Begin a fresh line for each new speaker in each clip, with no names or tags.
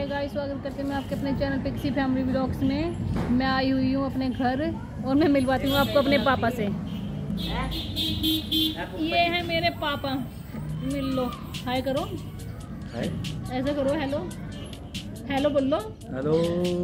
Guys, स्वागत करते हैं मैं आपके अपने चैनल पिक्सी फैमिली व्लॉग्स में। मैं आई हुई हूँ अपने घर और मैं मिलवाती हूँ आपको अपने पापा से। ये है मेरे पापा, मिल लो, हाय करो, हाय ऐसे करो, हेलो हेलो बोल लो, हेलो।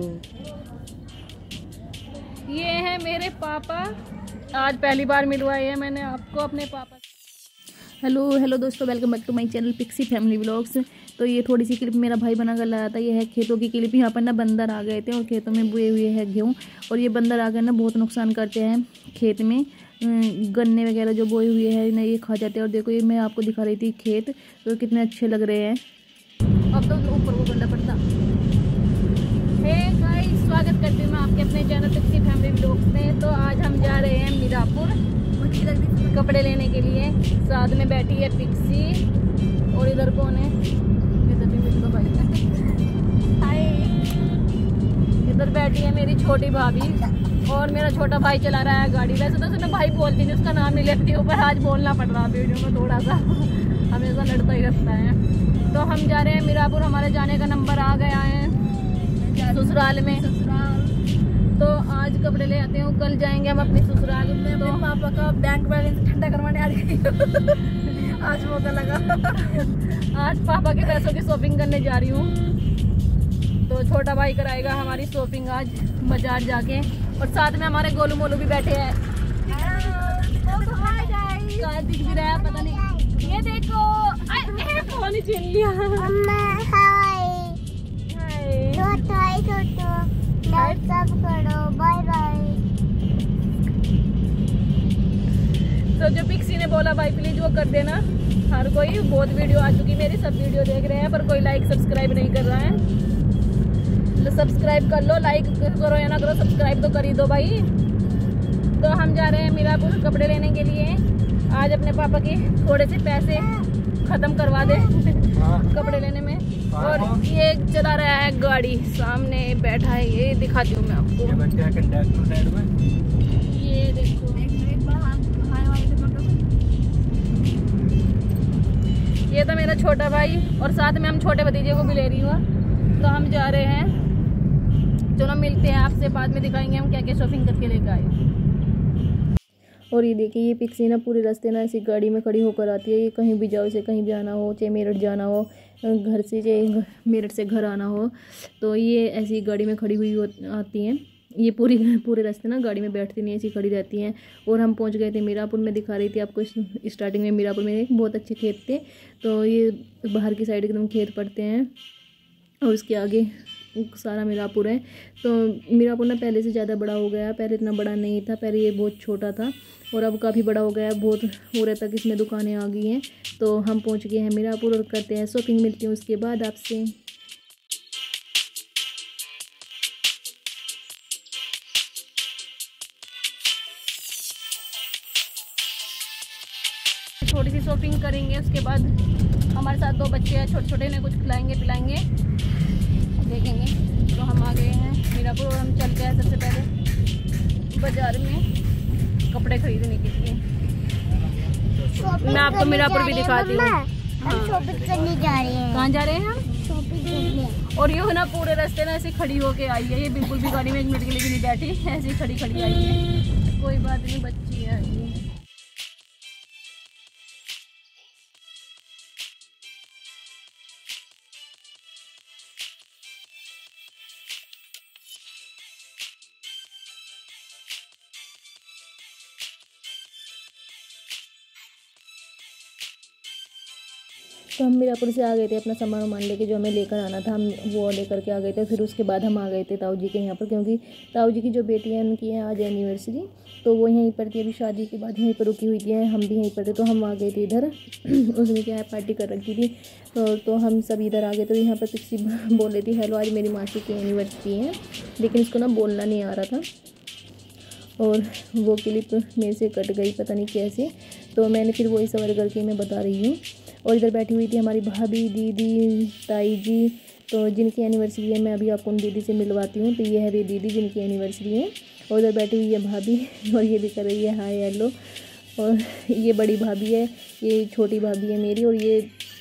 ये है मेरे पापा, आज पहली बार मिलवाए हैं मैंने आपको अपने पापा। हेलो दोस्तों, welcome back to my channel Pixie Family Vlogs. तो ये थोड़ी सी क्लिप मेरा भाई बना कर लाया था। ये है खेतों की क्लिप। यहाँ पर ना बंदर आ गए थे और खेतों में बोए हुए हैं गेहूँ, और ये बंदर आकर ना बहुत नुकसान करते हैं खेत में। गन्ने वगैरह जो बोए हुए हैं ना, ये खा जाते हैं। और देखो, ये मैं आपको दिखा रही थी खेत, तो कितने अच्छे लग रहे हैं। अब तो ऊपर को करना पड़ता। हे गाइस, स्वागत करती हूँ मैं आपके अपने चैनल पिक्सी फैमिली व्लॉग्स में। तो आज हम जा रहे हैं मीरापुर कपड़े लेने के लिए। साथ में बैठी है पिक्सी, और इधर कौन है, इधर भी मिल भाई हाय। इधर बैठी है मेरी छोटी भाभी, और मेरा छोटा भाई चला रहा है गाड़ी। वैसे तो मैं भाई बोलती नहीं, उसका नाम नहीं लेती हूँ, पर आज बोलना पड़ रहा है वीडियो में थोड़ा सा, हमेशा लड़ता ही रहता है। तो हम जा रहे हैं मीरापुर, हमारे जाने का नंबर आ गया है ससुराल में। तो आज कपड़े ले आते हैं, कल जाएंगे हम अपनी ससुराल में। तो पापा का बैंक बैलेंस ठंडा करवाने आ रही आज मौका लगा। आज पापा के पैसों की शॉपिंग करने जा रही हूँ। तो छोटा भाई कराएगा हमारी शॉपिंग आज बाजार जाके, और साथ में हमारे गोलू मोलू भी बैठे हैं। कहाँ दिख भी रहा है पता नहीं। ये देखो, फोन छीन लिया। सब करो, बाय बाय। तो जो पिक्सी ने बोला भाई प्लीज वो कर देना। हर कोई, बहुत वीडियो आ चुकी मेरी, सब वीडियो देख रहे हैं, पर कोई लाइक सब्सक्राइब नहीं कर रहा है। तो सब्सक्राइब कर लो, लाइक करो या ना करो, सब्सक्राइब तो कर ही दो भाई। तो हम जा रहे हैं मीरापुर कपड़े लेने के लिए। आज अपने पापा के थोड़े से पैसे खत्म करवा दे कपड़े लेने में। और ये चला रहा है गाड़ी, सामने बैठा है, ये दिखाती हूँ मैं आपको। ये देखो, ये था मेरा छोटा भाई, और साथ में हम छोटे भतीजे को भी ले रही हूँ। तो हम जा रहे हैं, चलो मिलते हैं आपसे, बाद में दिखाएंगे हम क्या क्या शॉपिंग करके लेकर आए। और ये देखिए, ये पिक्सी ना पूरे रास्ते ना ऐसी गाड़ी में खड़ी होकर आती है। ये कहीं भी जाओ, इसे कहीं भी आना हो, चाहे मेरठ जाना हो, घर से चाहे मेरठ से घर आना हो, तो ये ऐसी गाड़ी में खड़ी हुई आती हैं। ये पूरे रास्ते ना गाड़ी में बैठती नहीं, ऐसी खड़ी रहती हैं। और हम पहुंच गए थे मीरापुर में, दिखा रही थी आपको स्टार्टिंग में। मीरापुर में बहुत अच्छे खेत थे, तो ये बाहर की साइड एकदम खेत पड़ते हैं, और उसके आगे सारा मीरापुर है। तो मीरापुर ना पहले से ज़्यादा बड़ा हो गया, पहले इतना बड़ा नहीं था, पहले ये बहुत छोटा था, और अब काफ़ी बड़ा हो गया, बहुत हो रहा तक इसमें दुकानें आ गई हैं। तो हम पहुंच गए हैं मीरापुर और करते हैं शॉपिंग। मिलती हूँ उसके बाद आपसे। थोड़ी सी शॉपिंग करेंगे, उसके बाद हमारे साथ 2 बच्चे हैं छोटे छोटे, ने कुछ खिलाएंगे पिलाएंगे, देखेंगे। तो हम आ गए हैं मीरापुर, और हम चलते हैं सबसे पहले बाजार में कपड़े खरीदने के लिए। मैं आपको मीरापुर भी दिखाती हूँ। हम शॉपिंग करने जा रहे हैं। कहाँ जा रहे हैं हम? शॉपिंग करने। और ये ना पूरे रास्ते ना ऐसे खड़ी होके आई है, ये बिल्कुल भी गाड़ी में 1 मिनट के लिए भी नहीं बैठी, ऐसी खड़ी आई है। कोई बात नहीं, बच्ची है ये। तो हम मीरापुर से आ गए थे अपना सामान लेके, जो हमें लेकर आना था हम वो लेकर के आ गए थे। फिर उसके बाद हम आ गए थे ताऊ जी के यहाँ पर, क्योंकि ताऊ जी की जो बेटी है उनकी है आज एनिवर्सरी, तो वो यहीं पर थी। अभी शादी के बाद यहीं पर रुकी हुई थी, हम भी यहीं पर थे, तो हम आ गए थे इधर। उसने क्या है पार्टी कर रखी थी, तो हम सब इधर आ गए। तो यहाँ पर पिक्सी बोल रही थी हेलो, आज मेरी मासी की एनिवर्सरी है, लेकिन इसको ना बोलना नहीं आ रहा था, और वो क्लिप मेरे से कट गई पता नहीं कैसे। तो मैंने फिर वही सवाल करके मैं बता रही हूँ। और इधर बैठी हुई थी हमारी भाभी, दीदी, ताई जी, तो जिनकी एनिवर्सरी है मैं अभी आपको उन दीदी से मिलवाती हूँ। तो ये है वे दीदी जिनकी एनिवर्सरी है, और उधर बैठी हुई है भाभी, और ये भी कर रही है हाय हेलो। और ये बड़ी भाभी है, ये छोटी भाभी है मेरी, और ये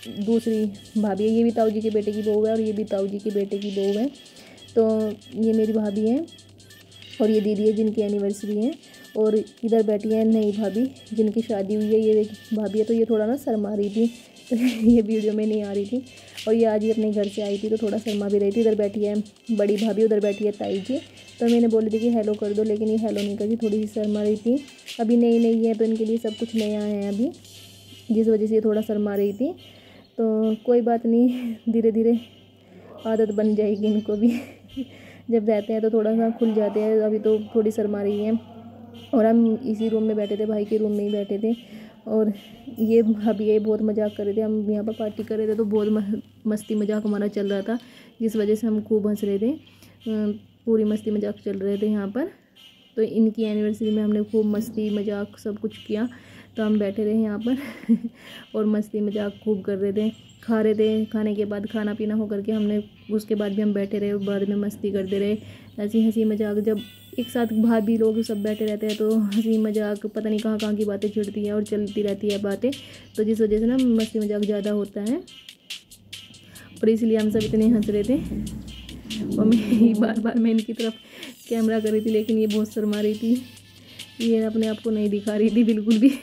दूसरी भाभी है, ये भी ताऊ जी के बेटे की बहू है और ये भी ताऊ जी के बेटे की बहू है। तो ये मेरी भाभी है और ये दीदी है जिनकी एनिवर्सरी है। और इधर बैठी है नई भाभी जिनकी शादी हुई है। ये भाभी है तो ये थोड़ा ना शर्मा रही थी तो ये वीडियो में नहीं आ रही थी। और ये आज ही अपने घर से आई थी तो थोड़ा शर्मा भी रही थी। इधर बैठी है बड़ी भाभी, उधर बैठी है ताई जी। तो मैंने बोली थी कि हेलो कर दो, लेकिन ये हेलो नहीं करती, थोड़ी सी शर्मा रही थी। अभी नई नई है तो इनके लिए सब कुछ नया है अभी, जिस वजह से ये थोड़ा शर्मा रही थी। तो कोई बात नहीं, धीरे धीरे आदत बन जाएगी इनको भी। जब रहते हैं तो थोड़ा सा खुल जाते हैं। अभी तो थोड़ी शर्मा रही है। और हम इसी रूम में बैठे थे, भाई के रूम में ही बैठे थे। और ये भाभी ये बहुत मजाक कर रहे थे, हम यहाँ पर पार्टी कर रहे थे तो बहुत मस्ती मजाक हमारा चल रहा था, जिस वजह से हम खूब हंस रहे थे। पूरी मस्ती मजाक चल रहे थे यहाँ पर। तो इनकी एनिवर्सरी में हमने खूब मस्ती मजाक सब कुछ किया। तो हम बैठे रहे यहाँ पर और मस्ती मजाक खूब कर रहे थे, खा रहे थे। खाने के बाद खाना पीना हो करके हमने उसके बाद भी हम बैठे रहे, बाद में मस्ती करते रहे। ऐसी हंसी मजाक, जब एक साथ भाभी लोग सब बैठे रहते हैं तो हंसी मजाक पता नहीं कहाँ कहाँ की बातें छिड़ती हैं और चलती रहती है बातें। तो जिस वजह से ना मस्ती मजाक ज़्यादा होता है और इसलिए हम सब इतने हंस रहे थे। और मैं इनकी तरफ कैमरा कर रही थी, लेकिन ये बहुत शर्मा रही थी, ये अपने आप को नहीं दिखा रही थी बिल्कुल भी।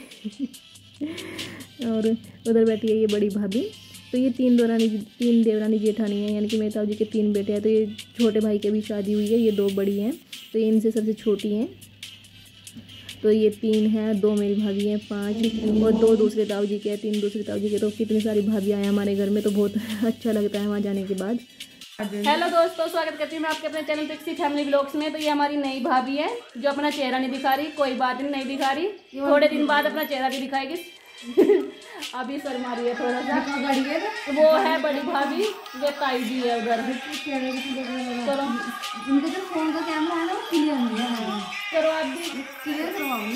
और उधर बैठी है ये बड़ी भाभी। तो ये तीन देवरानी जेठानी है, यानी कि मेरे ताऊ जी के 3 बेटे हैं। तो ये छोटे भाई की भी शादी हुई है, ये 2 बड़ी हैं, तो ये इनसे सबसे छोटी हैं। तो ये 3 हैं, 2 मेरी भाभी हैं, 5 और 2 दूसरे ताऊ जी के हैं, 3 दूसरे ताऊ जी के। तो कितनी सारी भाभियाँ हैं हमारे घर में, तो बहुत अच्छा लगता है वहाँ जाने के बाद। हेलो दोस्तों, स्वागत करती हूँ मैं आपके अपने चैनल पिक्सी फैमिली व्लॉग्स में। तो ये हमारी नई भाभी है जो अपना चेहरा नहीं दिखा रही, कोई बात नहीं दिखा रही, थोड़े दिन बाद अपना चेहरा भी दिखाएगी। अभी शर्मा रही है थोड़ा सा। वो है बड़ी भाभी, वे ताई जी है उधर। चलो उनके जो फोन का कैमरा है ना वो क्लियर नहीं है, करो आप भी क्लियर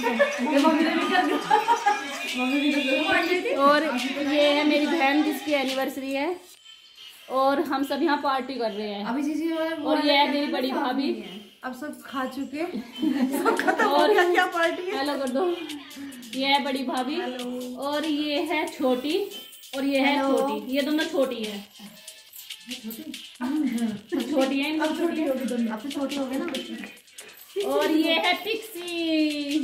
करवाऊंगी। और ये है मेरी बहन जिसकी एनिवर्सरी है और हम सब यहाँ पार्टी कर रहे हैं अभी जी। और ये है मेरी बड़ी भाभी,
अब सब खा चुके
और क्या पार्टी है। हेलो कर दो। ये है बड़ी भाभी और ये है छोटी और ये है छोटी, ये दोनों छोटी है। छोटी है, अब छोटी होगी दोनों, अब तो छोटी हो गए ना। और ये है पिक्सी।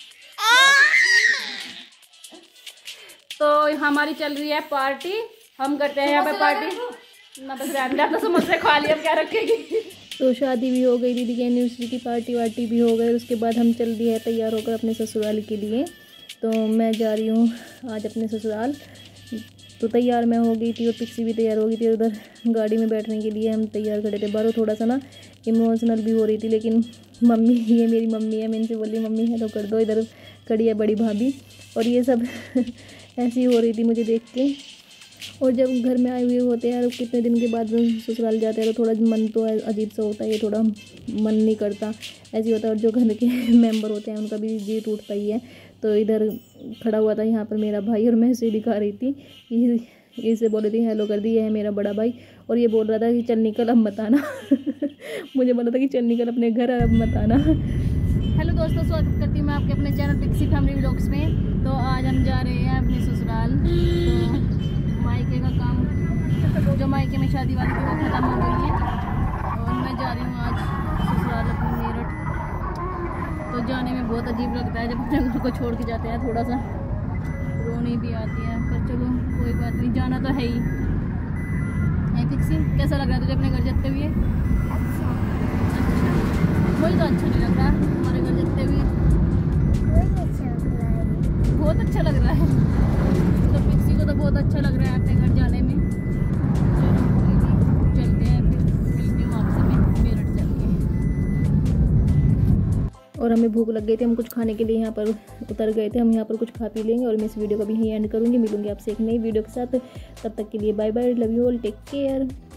तो हमारी चल रही है पार्टी, हम करते हैं यहाँ पे पार्टी ना, बस रहने तो समोसे खा लिया, अब क्या रखेगी। तो शादी भी हो गई, दीदी की एनिवर्सरी की पार्टी वार्टी भी हो गई। उसके बाद हम चल दिए तैयार होकर अपने ससुराल के लिए। तो मैं जा रही हूँ आज अपने ससुराल। तो तैयार मैं हो गई थी और पिक्सी भी तैयार हो गई थी। उधर गाड़ी में बैठने के लिए हम तैयार खड़े थे बाहर। थोड़ा सा ना इमोशनल भी हो रही थी, लेकिन मम्मी, ये मेरी मम्मी है, मैं इनसे बोली मम्मी हेलो कर दो। इधर खड़ी है बड़ी भाभी और ये सब ऐसी हो रही थी मुझे देख के। और जब घर में आए हुए होते हैं और कितने दिन के बाद ससुराल जाते हैं तो थोड़ा मन तो अजीब सा होता है, ये थोड़ा मन नहीं करता, ऐसे होता है। और जो घर के मेंबर होते हैं उनका भी जी टूटता ही है। तो इधर खड़ा हुआ था यहाँ पर मेरा भाई और मैं इसे दिखा रही थी, इसे बोल रही थी हेलो कर दी। ये है मेरा बड़ा भाई और ये बोल रहा था कि चल निकल अब मत आना। मुझे बोला था कि चल निकल अपने घर, अब मत आना। हेलो दोस्तों, स्वागत करती हूँ मैं आपके अपने चैनल पिक्सी फैमिली व्लॉग्स में। तो आज हम जा रहे हैं अपने ससुराल। तो मायके का काम, जो मायके में शादी वादी वो खत्म हो गई है और मैं जा रही हूँ आज ससुराल अपने मेरठ। तो जाने में बहुत अजीब लगता है जब अपने घर को छोड़ के जाते हैं, थोड़ा सा रोनी भी आती है, पर चलो कोई बात नहीं, जाना तो है ही। पिक्सी कैसा लग रहा है तुझे अपने घर जाते हुए? अच्छा, मुझे तो अच्छा नहीं लग रहा हमारे घर जाते हुए, बहुत अच्छा लग रहा है। तो पिक्सी को तो बहुत अच्छा लग रहा है अपने घर जाने में। चलते हैं फिर, मिलती हूँ आपसे मैं मेरठ जाके। और हमें भूख लग गई थी, हम कुछ खाने के लिए यहाँ पर उतर गए थे। हम यहाँ पर कुछ खा पी लेंगे और मैं इस वीडियो को भी यहीं एंड करूँगी। मिलूंगी आपसे एक नई वीडियो के साथ, तब तक के लिए bye bye, love you all, take care.